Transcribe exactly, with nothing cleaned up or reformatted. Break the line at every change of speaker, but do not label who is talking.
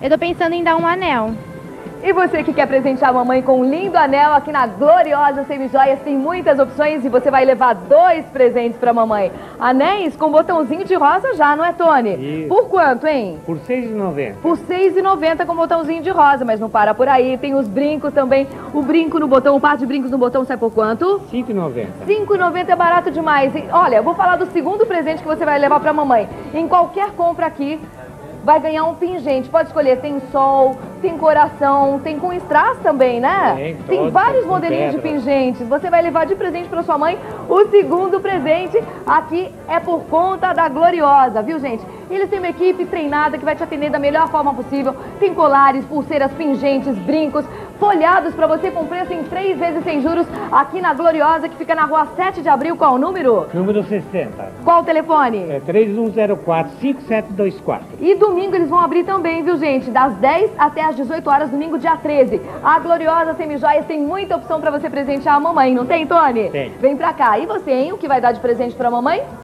Eu tô pensando em dar um anel.
E você que quer presentear a mamãe com um lindo anel, aqui na Gloriosa Semijoias tem muitas opções e você vai levar dois presentes pra mamãe. Anéis com botãozinho de rosa já, não é, Tony?
Isso.
Por quanto, hein?
Por seis reais e noventa centavos.
Por seis reais e noventa centavos com botãozinho de rosa, mas não para por aí. Tem os brincos também. O brinco no botão, o par de brincos no botão sai por quanto?
cinco reais e noventa centavos.
cinco reais e noventa centavos é barato demais. E, olha, eu vou falar do segundo presente que você vai levar pra mamãe. Em qualquer compra aqui, vai ganhar um pingente. Pode escolher, tem sol, tem coração, tem com strass também, né?
Tem,
tem
todos,
vários
com
modelinhos de
pedra.
pingentes. Você vai levar de presente para sua mãe o segundo presente. Aqui é por conta da Gloriosa, viu, gente? Eles têm uma equipe treinada que vai te atender da melhor forma possível. Tem colares, pulseiras, pingentes, brincos, folhados para você com preço em três vezes sem juros aqui na Gloriosa, que fica na rua sete de abril. Qual o número?
Número sessenta.
Qual o telefone?
É três um zero quatro, cinco sete dois quatro.
E domingo eles vão abrir também, viu, gente? Das dez até as dezoito horas, domingo, dia treze. A Gloriosa Semijoias tem muita opção para você presentear a mamãe, não tem, Tony?
Tem.
Vem pra cá. E você, hein? O que vai dar de presente pra mamãe?